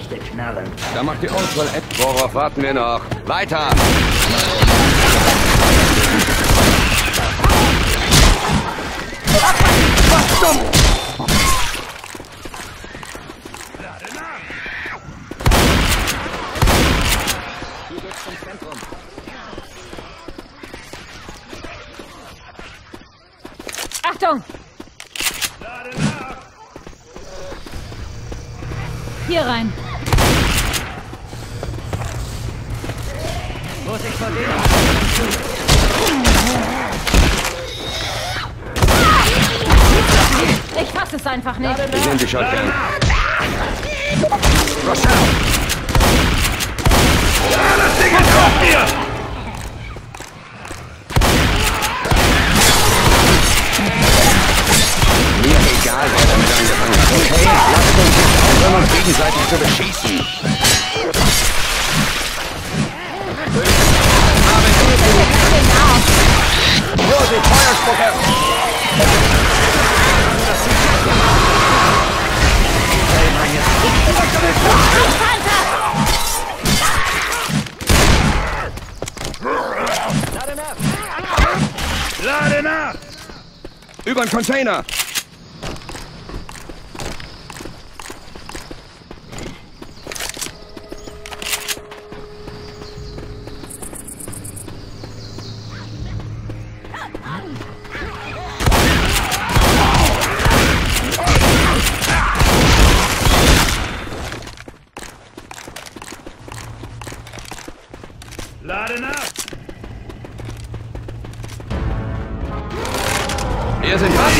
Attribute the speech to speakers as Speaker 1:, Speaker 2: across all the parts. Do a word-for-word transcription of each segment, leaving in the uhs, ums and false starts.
Speaker 1: echte Knarren.
Speaker 2: Da macht die Auswahl App. Worauf warten wir noch? Weiter! Was zum...
Speaker 3: Achtung! Hier rein.
Speaker 1: Muss ich von denen?
Speaker 3: Ich fass es einfach nicht.
Speaker 2: Wir sind die Shotgun. Rush out!
Speaker 4: Ja, das Ding ist auf mir!
Speaker 2: Mir egal, wer damit angefangen hat. Okay, lasst uns jetzt aufhören, uns gegenseitig zu beschießen. Vorsicht, Feuerspucker!
Speaker 4: Lade nach!
Speaker 2: Über den Container!
Speaker 4: Lade nach!
Speaker 2: Wir sind was?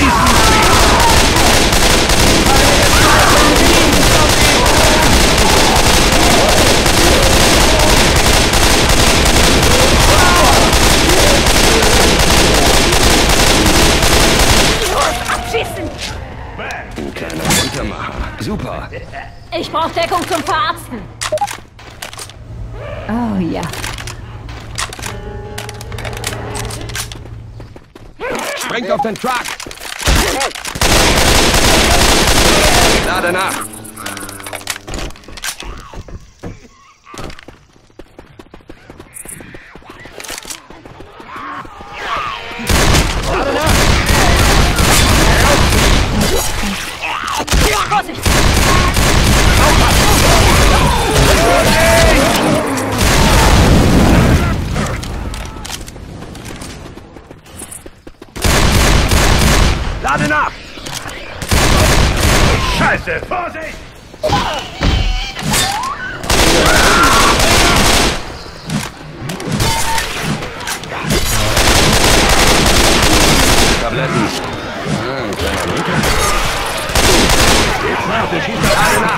Speaker 3: Abschießen!
Speaker 2: Ein kleiner Untermacher. Super.
Speaker 3: Ich brauche Deckung zum Verarzten. Oh ja.
Speaker 2: Springt auf den Truck! Lade nach!
Speaker 4: Lade nach!
Speaker 3: Vorsicht!
Speaker 2: Lade nach!
Speaker 4: Scheiße! Vorsicht!
Speaker 2: Tabletten. Ah, ein kleiner Winkel.
Speaker 4: Jetzt nach, der schießt auf
Speaker 2: Lade
Speaker 4: alle
Speaker 2: nach!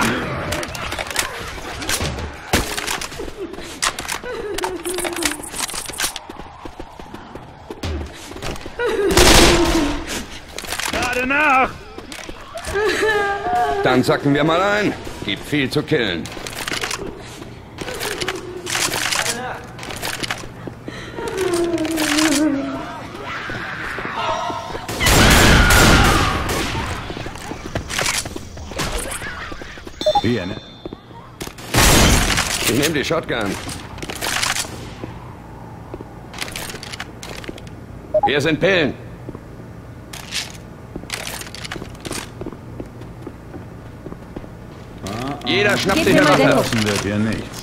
Speaker 4: Lade nach!
Speaker 2: Dann sacken wir mal ein. Gibt viel zu killen.
Speaker 4: Wie, ne?
Speaker 2: Ich nehme die Shotgun. Wir sind Pillen. Jeder schnappt
Speaker 3: Gib
Speaker 2: sich
Speaker 3: mir
Speaker 2: eine
Speaker 3: mal
Speaker 2: Waffe.
Speaker 3: Deckung.
Speaker 4: Lassen wird hier nichts.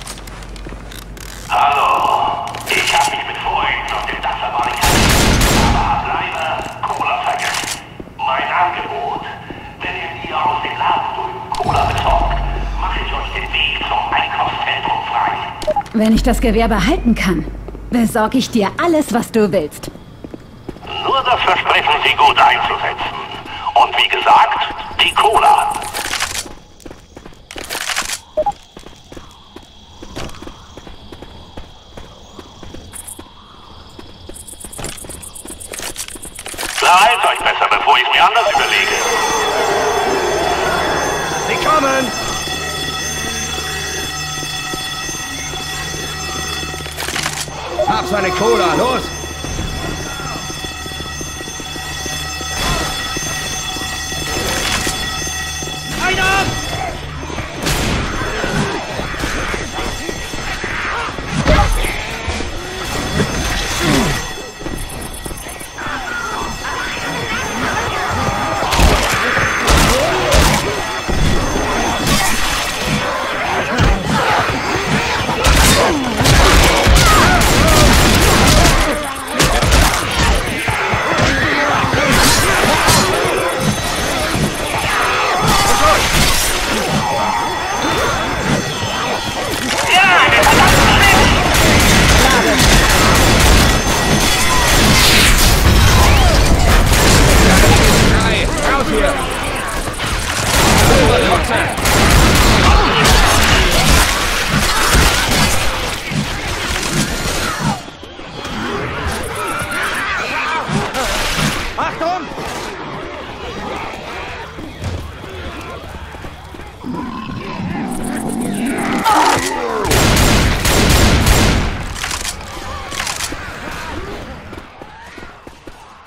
Speaker 5: Hallo, ich hab mich mit Freunden auf dem Dach verbarrikadiert, aber hab leider Cola vergessen. Mein Angebot, wenn ihr mir aus dem Laden drüben Cola besorgt, mache ich euch den Weg zum Einkaufszentrum frei.
Speaker 3: Wenn ich das Gewehr behalten kann, besorge ich dir alles, was du willst.
Speaker 5: Nur das versprechen Sie gut einzusetzen. Und wie gesagt, die Cola. Beeilt euch besser, bevor ich mir anders überlege.
Speaker 2: Sie kommen! Hab seine Cola, los!
Speaker 4: Einer!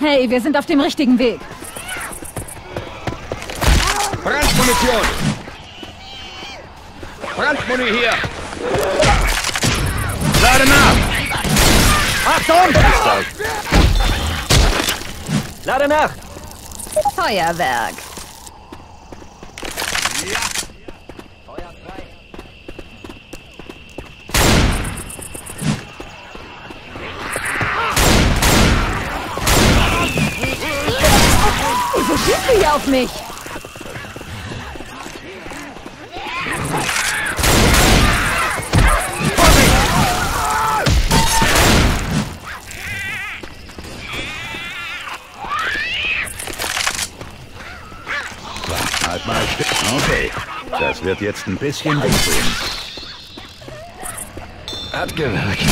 Speaker 3: Hey, wir sind auf dem richtigen Weg.
Speaker 2: Brandmunition! Brandmuni hier!
Speaker 4: Lade nach!
Speaker 2: Achtung! Lade nach!
Speaker 3: Feuerwerk. Wieso schießt du hier auf mich?
Speaker 4: Halt mal still. Okay. Das wird jetzt ein bisschen wehtun.
Speaker 2: Hat gewirkt.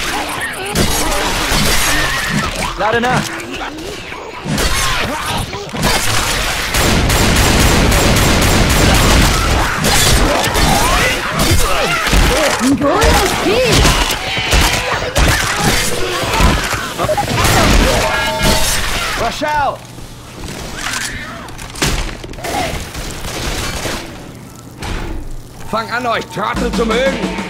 Speaker 2: Lade nach!
Speaker 3: Ein gutes Vieh!
Speaker 2: Rochelle! Fang an, euch Trottel zu mögen!